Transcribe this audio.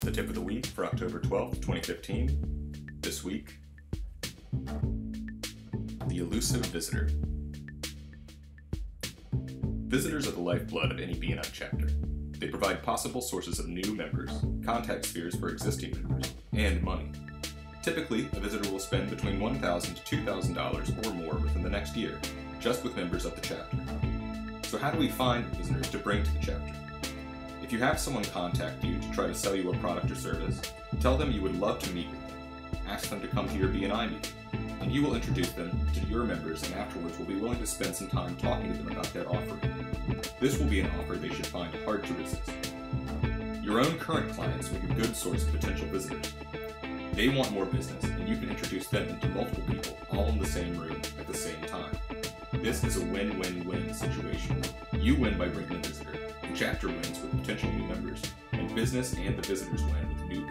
the tip of the week for October 12th, 2015. This week, the elusive visitor. Visitors are the lifeblood of any BNI chapter. They provide possible sources of new members, contact spheres for existing members, and money. Typically, a visitor will spend between $1,000 to $2,000 or more within the next year, just with members of the chapter. So how do we find visitors to bring to the chapter? If you have someone contact you to try to sell you a product or service, tell them you would love to meet with them. Ask them to come to your BNI meeting, and you will introduce them to your members, and afterwards will be willing to spend some time talking to them about that offering. This will be an offer they should find hard to resist. Your own current clients make a good source of potential visitors. They want more business, and you can introduce them to multiple people all in the same room at the same time. This is a win-win-win situation. You win by bringing a visitor, the chapter wins with potential new members, and business and the visitors win with new